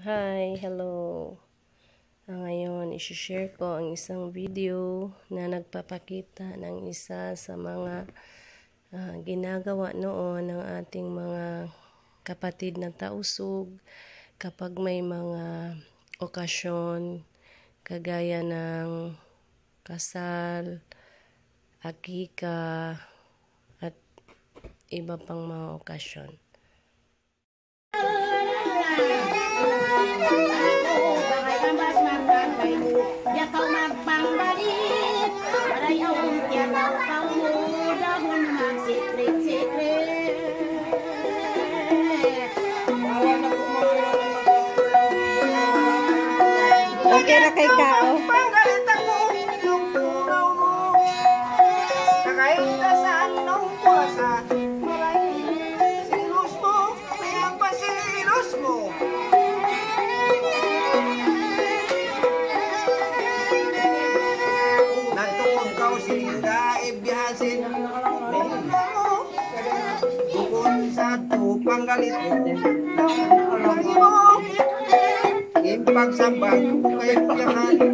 Hi, hello. Ngayon, isi-share ko ang isang video na nagpapakita ng isa sa mga ginagawa noon ng ating mga kapatid na tausug kapag may mga okasyon kagaya ng kasal, akika, at iba pang mga okasyon. Okay na kay Kao. Panggalit lagi mo ipagsambang kay piyahan